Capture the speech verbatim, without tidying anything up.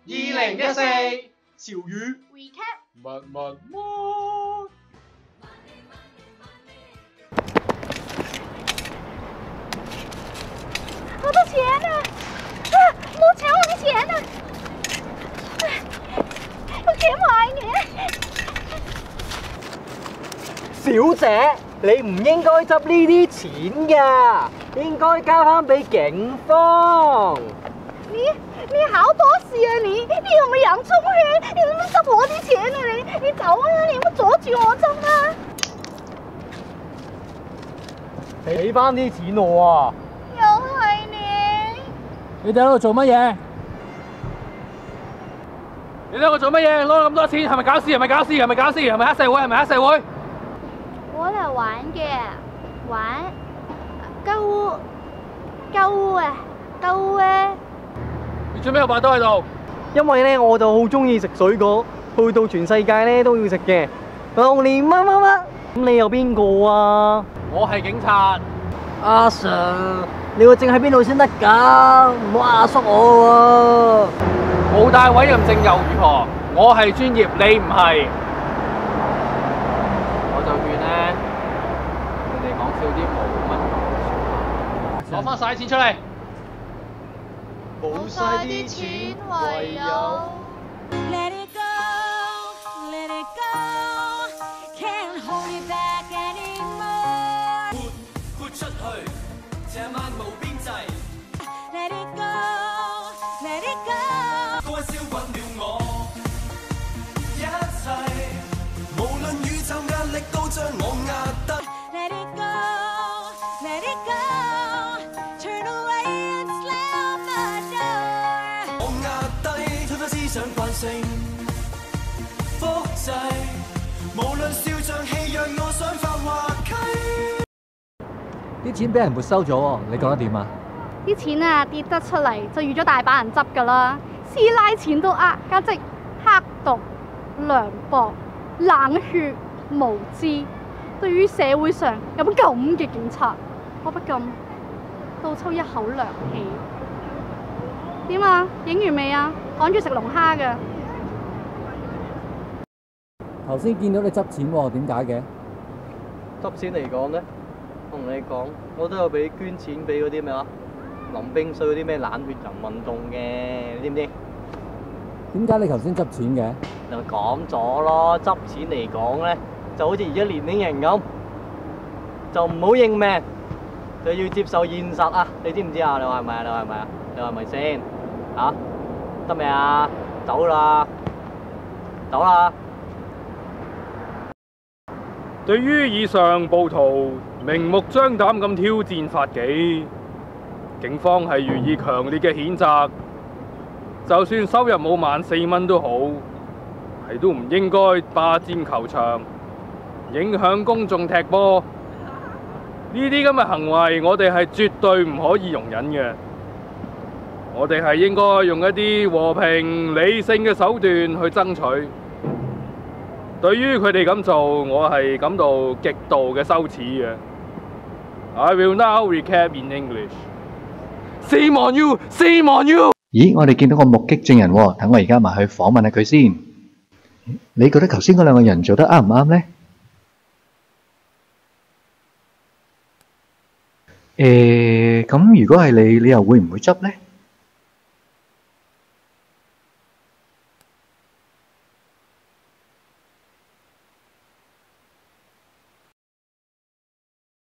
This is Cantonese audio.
二零一四潮語 recap 乜乜乜？ 我的錢啊！啊！冇搶我啲錢啊！我錢埋嘅。 小姐，你唔應該執呢啲錢噶，應該交翻俾警方。 你你好多事啊你！你有冇養充血？你做乜執我啲錢啊你？你走啊！你有冇阻住我執啊？ 俾翻啲錢我啊！ 又係你！ 你哋喺度做乜嘢？你哋喺度做乜嘢？攞咗咁多錢，係咪搞事？係咪搞事？係咪搞事？係咪黑社會？係咪黑社會？ 我嚟玩嘅，玩鳩鳩啊鳩啊！ 你做咩有把刀喺度？ 因為咧，我就好中意食水果，去到全世界咧都要食嘅。榴蓮乜乜乜，咁你有邊個啊？ 我係警察。 阿 Sir，你個證喺邊度先得㗎？唔好壓縮我喎。 冇帶委任證又如何？我係專業，你唔係。我就勸咧，你哋講少啲冇乜講。攞翻晒啲錢出嚟。 冇晒啲錢，唯有 Let it go, let it go, can't hold it back anymore. 豁豁出去，這晚無邊際。 Let it go, let it go. 高溫燒滾了我一切，無論宇宙壓力都將我壓得。 Let it go, let it go. Turn away and slam the door. 我壓低，推翻思想慣性，複製，無論笑像戲，讓我想法滑稽。 啲錢俾人沒收咗喎，你覺得點啊？ 啲錢啊跌得出嚟就預咗大把人執㗎啦，師奶錢都呃，簡直黑毒、涼薄、冷血、無知。對於社會上有冇咁嘅警察，我不禁倒抽一口涼氣。點啊？影完未啊？趕住食龍蝦㗎。 頭先見到你執錢喎，點解嘅？ 執錢嚟講咧，我同你講，我都有俾捐錢俾嗰啲咩話淋冰水嗰啲咩冷血人運動嘅，你知唔知？ 點解你頭先執錢嘅？ 就講咗咯，執錢嚟講咧，就好似而家年輕人咁，就唔好認命，就要接受現實啊！你知唔知啊？你話係咪啊？你話係咪啊？你話係咪先？嚇？得未啊？走啦！走啦！ 對於以上暴徒明目張膽咁挑戰法紀，警方係予以強烈嘅譴責。就算收入冇萬四蚊都好，係都唔應該霸佔球場，影響公眾踢波。呢啲咁嘅行為，我哋係絕對唔可以容忍嘅。我哋係應該用一啲和平理性嘅手段去爭取。對於佢哋咁做，我係感到極度嘅羞恥嘅。I will now recap in English. Shame on you! Shame on you! 咦，我哋見到個目擊證人喎，等我而家埋去訪問下佢先。你覺得頭先嗰兩個人做得啱唔啱呢？誒，咁如果係你，你又會唔會執呢？